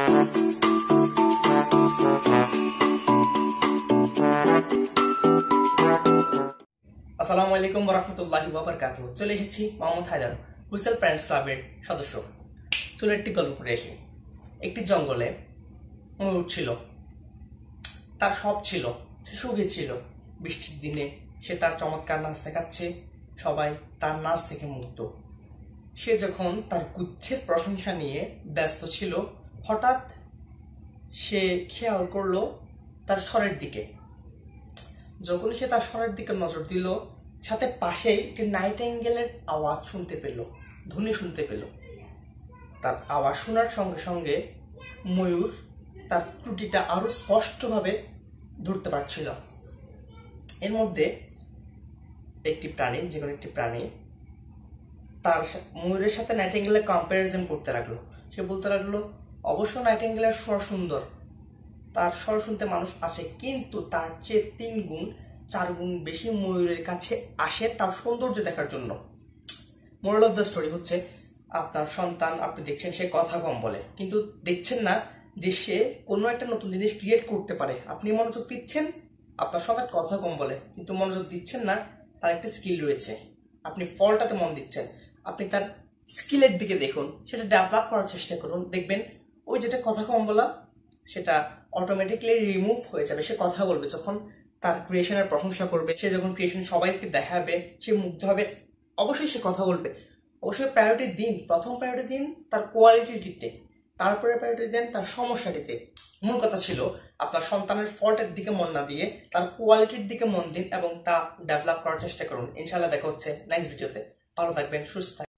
আসসালামু আলাইকুম ওয়া রাহমাতুল্লাহি ওয়া বারাকাতুহু। চলে এসেছি মোহাম্মদ হায়দার, হুইসেল প্যারেন্টস ক্লাবের সদস্য। চলে একটি গল্প পড়ে আসি। একটি জঙ্গলে ময়ূর ছিল, তার সব ছিল, সে সুখী ছিল। বৃষ্টির দিনে সে তার চমৎকার নাচ দেখাচ্ছে, সবাই তার নাচ থেকে মুগ্ধ। সে যখন তার গুচ্ছের প্রশংসা নিয়ে ব্যস্ত ছিল, হঠাৎ সে খেয়াল করলো তার স্বরের দিকে। যখন সে তার স্বরের দিকে নজর দিল, সাথে পাশেই একটি নাইটিঙ্গেলের আওয়াজ শুনতে পেল, ধ্বনি শুনতে পেল। তার আওয়াজ শোনার সঙ্গে সঙ্গে ময়ূর তার ত্রুটিটা আরো স্পষ্টভাবে ধরতে পারছিল। এর মধ্যে একটি প্রাণী, যে কোনো একটি প্রাণী তার ময়ূরের সাথে নাইটিঙ্গেলের কম্পারিজন করতে লাগলো। সে বলতে লাগলো, অবশ্য নাইটিঙ্গেলের স্বর সুন্দর, তার স্বর শুনতে মানুষ আসে, কিন্তু তার চেয়ে 3 গুণ 4 গুণ বেশি ময়ূরের কাছে আসে তার সৌন্দর্য দেখার জন্য। মোরাল অফ দ্য স্টোরি হচ্ছে, আপনার সন্তান আপনি দেখছেন সে কথা কম বলে, কিন্তু দেখছেন না যে সে কোনো একটা নতুন জিনিস ক্রিয়েট করতে পারে। আপনি মনোযোগ দিচ্ছেন, আপনার সন্তান কথা কম বলে, কিন্তু মনোযোগ দিচ্ছেন না তার একটা স্কিল রয়েছে, আপনি ফলটাতে মন দিচ্ছেন। আপনি তার স্কিলের দিকে দেখুন, সেটা ডেভেলপ করার চেষ্টা করুন, দেখবেন ওই যেটা কথা কম বলা সেটা অটোমেটিকলি রিমুভ হয়ে যাবে। সে কথা বলবে যখন তার ক্রিয়েশনের প্রশংসা করবে, সে যখন ক্রিয়েশন সবাইকে দেখাবে, সে মুগ্ধ হবে, অবশ্যই সে কথা বলবে। অবশ্যই প্রায়োরিটি দিন, প্রথম প্রায়োরিটি দিন তার কোয়ালিটিতে, তারপরে প্রায়োরিটি দেন তার সমস্যাটিতে। মূল কথা ছিল, আপনার সন্তানের ফল্টের দিকে মন না দিয়ে তার কোয়ালিটির দিকে মন দিন এবং তা ডেভেলপ করার চেষ্টা করুন। ইনশাআল্লাহ দেখা হচ্ছে নেক্সট ভিডিওতে। ভালো থাকবেন, সুস্থ থাকবেন।